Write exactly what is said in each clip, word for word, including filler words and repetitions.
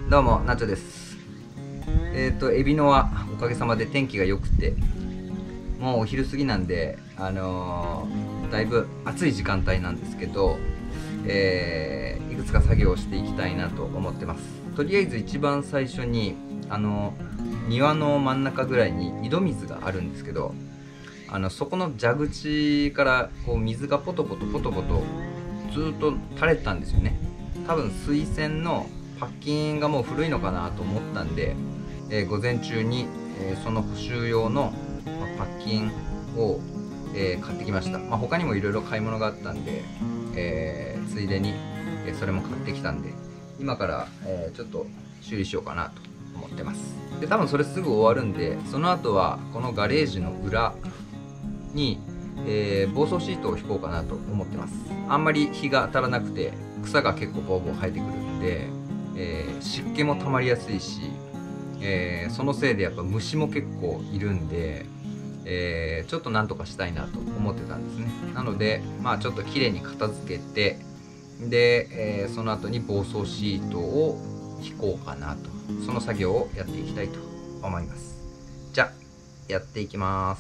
どうもナチョです。えっ、ー、とエビノはおかげさまで天気が良くて、もうお昼過ぎなんで、あのー、だいぶ暑い時間帯なんですけど、えー、いくつか作業をしていきたいなと思ってます。とりあえず一番最初に、あのー、庭の真ん中ぐらいに井戸水があるんですけど、あのそこの蛇口からこう水がポトポトポトポトずっと垂れてたんですよね。多分水栓のパッキンがもう古いのかなと思ったんで、えー、午前中に、えー、その補修用の、まあ、パッキンを、えー、買ってきました。まあ、他にもいろいろ買い物があったんで、えー、ついでに、えー、それも買ってきたんで、今から、えー、ちょっと修理しようかなと思ってます。で多分それすぐ終わるんで、その後はこのガレージの裏に、えー、防草シートを引こうかなと思ってます。あんまり日が当たらなくて草が結構ボーボー生えてくるんで、えー、湿気も溜まりやすいし、えー、そのせいでやっぱ虫も結構いるんで、えー、ちょっとなんとかしたいなと思ってたんですね。なのでまあちょっときれいに片付けて、で、えー、その後に防草シートを引こうかなと、その作業をやっていきたいと思います。じゃあやっていきます。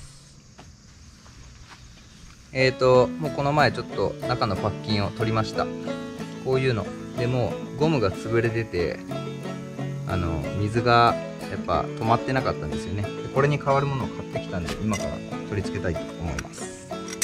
えーともうこの前ちょっと中のパッキンを取りました。こういうのでもゴムが潰れてて、あの水がやっぱ止まってなかったんですよね。でこれに代わるものを買ってきたんで、今から取り付けたいと思います。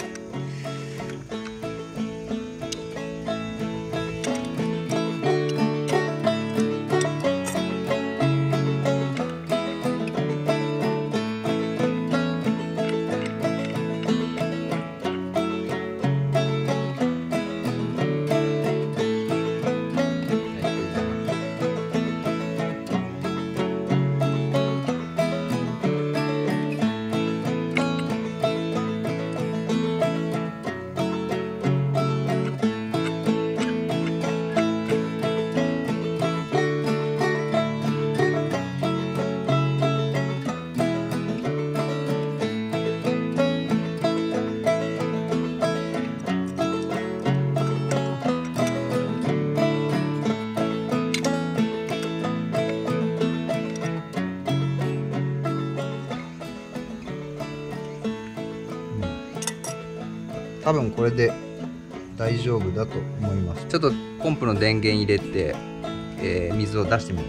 多分これで大丈夫だと思います。ちょっとポンプの電源入れて、えー、水を出してみます。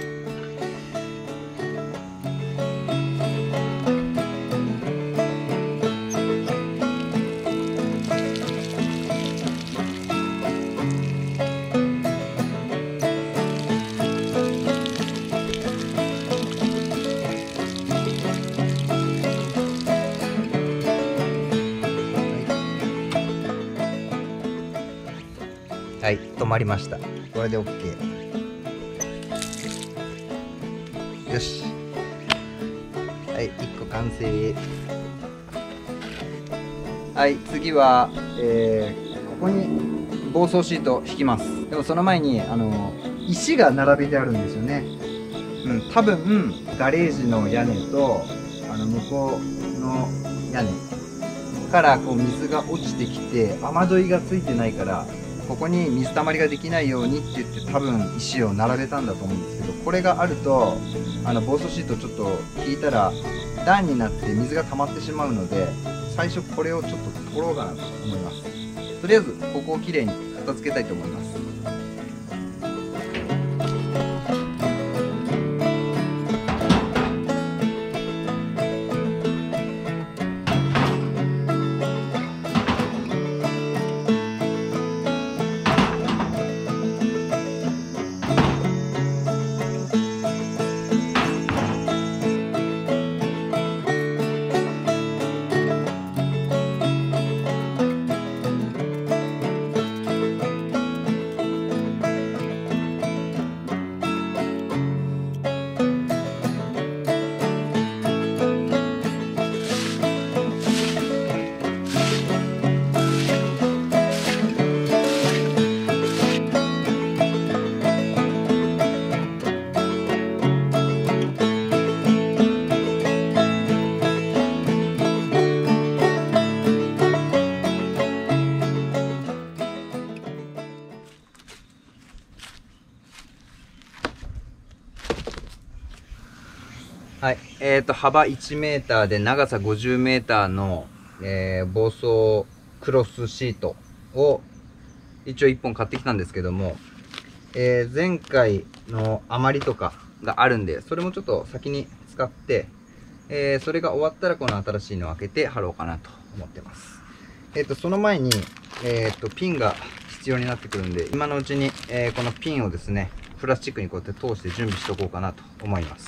はい、止まりました。これで オーケー。よし。はい、いっこ完成。はい、次は、えー、ここに防草シート引きます。でもその前に、あの、石が並べてあるんですよね。うん、多分、ガレージの屋根と、あの、向こうの屋根からこう水が落ちてきて、雨どいがついてないから、ここに水たまりができないようにって言って多分石を並べたんだと思うんですけど、これがあるとあの防草シートちょっと引いたら段になって水が溜まってしまうので、最初これをちょっと取ろうかなと思います。とりあえずここをきれいに片付けたいと思います。 はい、えーと幅いちメーターで長さごじゅうメーターの、えー、防霜クロスシートを一応いっぽん買ってきたんですけども、えー、前回の余りとかがあるんで、それもちょっと先に使って、えー、それが終わったらこの新しいのを開けて貼ろうかなと思ってます。えっとその前に、えー、とピンが必要になってくるんで、今のうちに、えー、このピンをですねプラスチックにこうやって通して準備しておこうかなと思います。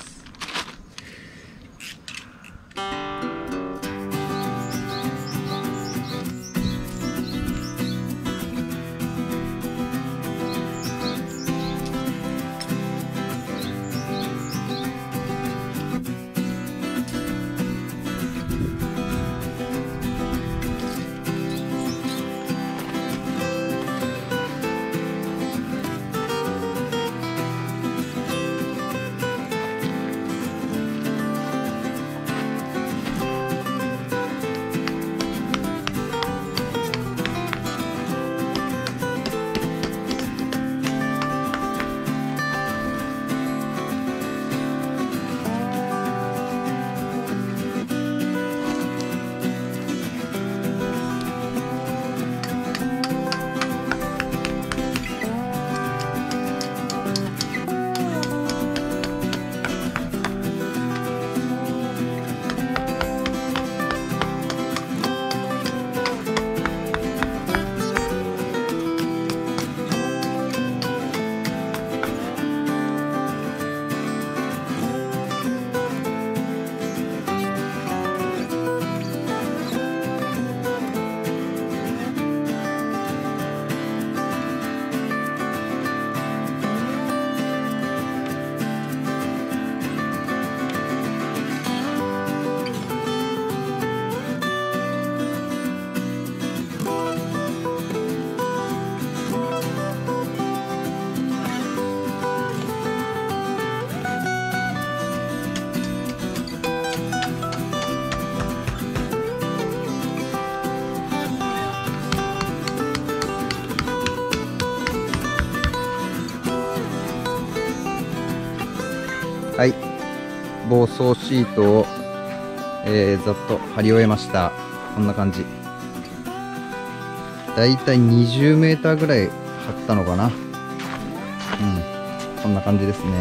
はい、防霜シートを、えー、ざっと貼り終えました。こんな感じ。だいたいにじゅうメーターぐらい貼ったのかな。うん、こんな感じですね。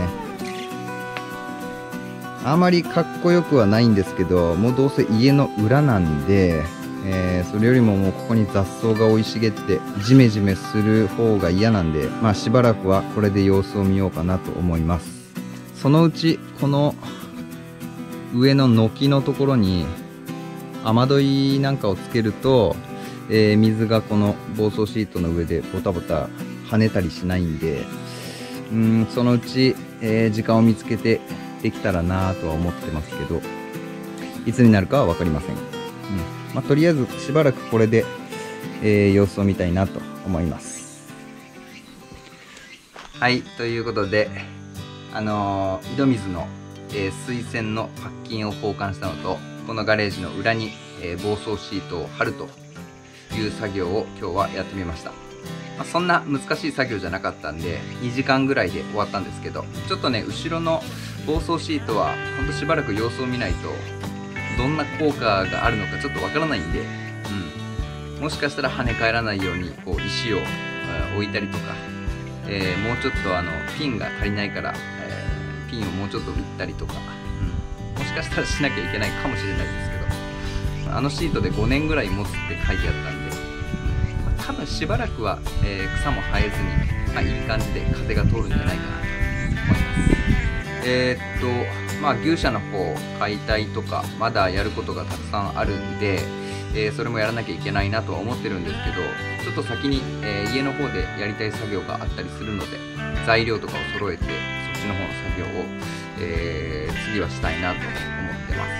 あまりかっこよくはないんですけど、もうどうせ家の裏なんで、えー、それよりももうここに雑草が生い茂ってジメジメする方が嫌なんで、まあしばらくはこれで様子を見ようかなと思います。そのうちこの上の軒のところに雨どいなんかをつけると、えー、水がこの防霜シートの上でボタボタ跳ねたりしないんで、うーんそのうち、えー、時間を見つけてできたらなとは思ってますけど、いつになるかは分かりません。うんまあ、とりあえずしばらくこれで、えー、様子を見たいなと思います。はい、ということであのー、井戸水の、えー、水栓のパッキンを交換したのと、このガレージの裏に、えー、防霜シートを貼るという作業を今日はやってみました。まあ、そんな難しい作業じゃなかったんでにじかんぐらいで終わったんですけど、ちょっとね後ろの防霜シートはほんとしばらく様子を見ないとどんな効果があるのかちょっとわからないんで、うん、もしかしたら跳ね返らないようにこう石を、えー、置いたりとか、えー、もうちょっとあのピンが足りないから、えー、ピンをもうちょっと打ったりとか、うん、もしかしたらしなきゃいけないかもしれないですけど、あのシートでごねんぐらい持つって書いてあったんで、まあ、多分しばらくは、えー、草も生えずに、まあ、いい感じで風が通るんじゃないかなと思います。えー、っとまあ牛舎の方解体とかまだやることがたくさんあるんで、えー、それもやらなきゃいけないなとは思ってるんですけど、ちょっと先に、えー、家の方でやりたい作業があったりするので、材料とかを揃えてそっちの方の作業を、えー、次はしたいなと思ってます。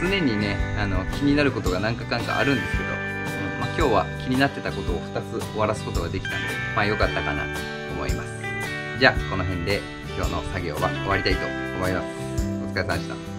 常にねあの気になることが何かかんかあるんですけど、うんまあ、今日は気になってたことをふたつ終わらすことができたので、まあ良かったかなと思います。じゃあこの辺で今日の作業は終わりたいと思います。お疲れ様でした。